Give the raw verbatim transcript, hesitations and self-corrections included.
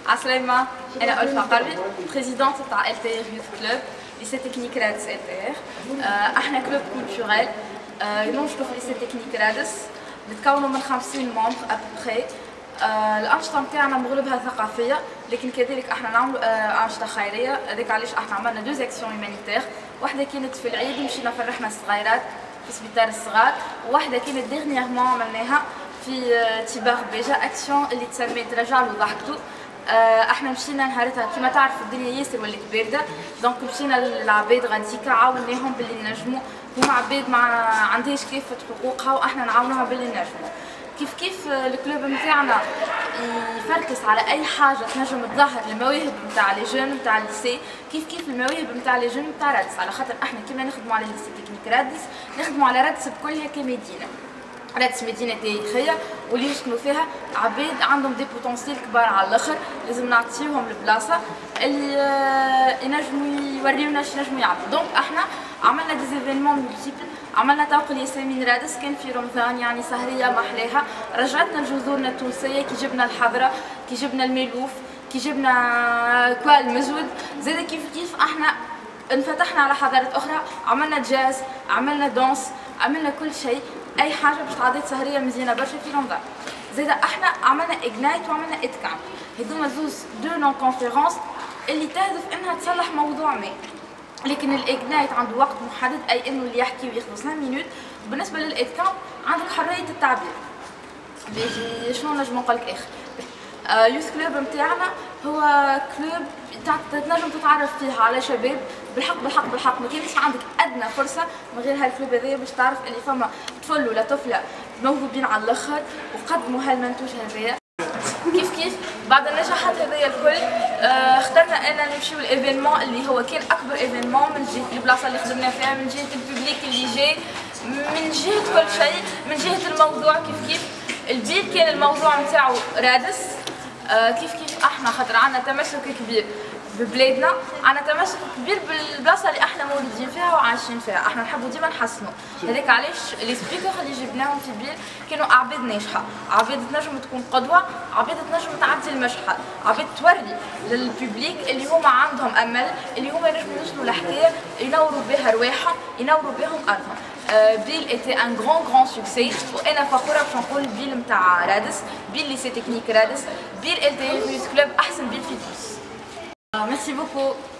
عسلامة، أنا ألفا قلبي بريزيدونت تاع ال تي ار يوث كلوب ليسي تكنيك رادس ال تي ار. احنا كلوب كولتوريل ننشطوا في ليسي تكنيك رادس، نتكونوا من خمسين ممبر ابوبخي. الأنشطة نتاعنا مغلبها ثقافية، لكن كذلك احنا نعملوا أنشطة خيرية. هذاك علاش احنا عملنا دو زاكسيون هيومانيتير، واحدة كانت في العيد مشينا فرحنا الصغيرات في سبيطار الصغار، وواحدة كانت ديرنييرمون عملناها في تيبار بيجا اكسيون اللي تسميت رجعوا وضحكتوا. احنا مشينا نهارتها كيما تعرف الدنيا ياسر ولات بارده، دونك مشينا للعباد غاديكا عاوناهم باللي نجموا، هما عباد ما عندهاش كافه حقوقها واحنا نعاونوها باللي نجموا. كيف كيف الكلوب نتاعنا يفركس على اي حاجه تنجم تظهر المواهب نتاع لي جون نتاع الليسي، كيف كيف المواهب نتاع لي جون نتاع رادس، على خاطر احنا كيما نخدموا على ليسي تكنيك رادس نخدموا على رادس بكلها كمدينه. رادس مدينة تاريخية واللي يسكنوا فيها عباد عندهم دي بوتنسيال كبار على الاخر، لازم نعطيوهم البلاصة اللي ينجموا يوريونا اش ينجموا يعملوا. دونك احنا عملنا دي زيفينمون مولتيبل، عملنا توق الياسمين رادس كان في رمضان، يعني سهرية محلاها، رجعتنا لجذورنا التونسية كي جبنا الحضرة، كي جبنا الملوف، كي جبنا كوال مزود، زاد كيف كيف احنا انفتحنا على حضارات اخرى، عملنا جاز، عملنا دانس، عملنا كل شيء، اي حاجه باش تعديت سهريه مزيانه برشا في رمضان. زيدا احنا عملنا اجنايت وعملنا اتكام، هذوما زوز دو نون كونفيرونس اللي تهدف انها تصلح موضوع ما، لكن الاجنايت عنده وقت محدد، اي انه اللي يحكي وياخذ خمس مينوت، وبالنسبه للاتكام عندك حريه التعبير. باهي شنو نجم نقول لك اخر؟ آه يوث كلوب نتاعنا هو كلوب تنجم تتعرف فيه على شباب بالحق بالحق بالحق، ما كانش عندك ادنى فرصه من غير هالكلوب هذايا باش تعرف اللي فما طفل ولا طفله موهوبين على الاخر وقدموا هالمنتوج هذايا. كيف كيف بعد النجاحات هذايا الكل آه اخترنا اننا نمشيو الايفينمون اللي هو كان اكبر ايفينمون من جهه البلاصه اللي خدمنا فيها، من جهه الببليك اللي جاي، من جهه كل شيء، من جهه الموضوع. كيف كيف البيت كان الموضوع نتاعو رادس. آه كيف كيف احنا خاطر عندنا تمسك كبير ببلادنا، عندنا تمسك كبير بالبلاصه اللي احنا مولودين فيها وعايشين فيها، احنا نحبوا ديما نحسنوا. هذاك علاش لي سبيكر اللي جبناهم في بير كانوا اعباد ناجحه، عباد تنجم تكون قدوه، عباد تنجم تعدي المشحل، عباد توري للببليك اللي هما عندهم امل، اللي هما ينجموا يوصلوا لحكايه ينوروا بها رواحهم، ينوروا بهم ارضهم. بيل ايتي ان غران غران سوكسي، وانا فخوره باش نقول بيل نتاع رادس، بيل ليسي تكنيك رادس، بيل ال تي ار يوث كلوب احسن بيل في تونس. ميرسي بوكو.